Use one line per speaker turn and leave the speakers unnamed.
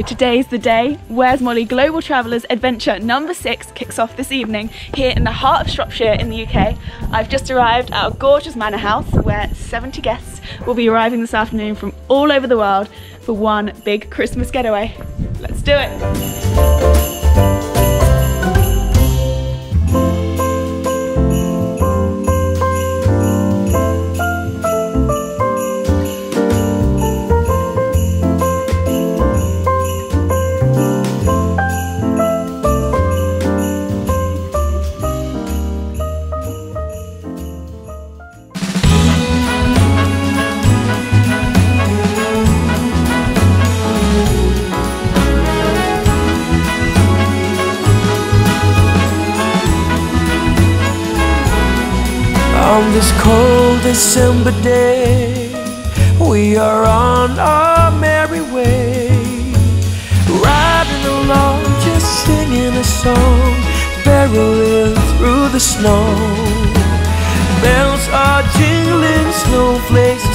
today's the day. Where's Mollie Global Travellers Adventure number 6 kicks off this evening here in the heart of Shropshire in the UK. I've just arrived at a gorgeous manor house where 70 guests will be arriving this afternoon from all over the world for one big Christmas getaway. Let's do it!
On this cold December day, we are on our merry way, riding along, just singing a song, barreling through the snow. Bells are jingling, snowflakes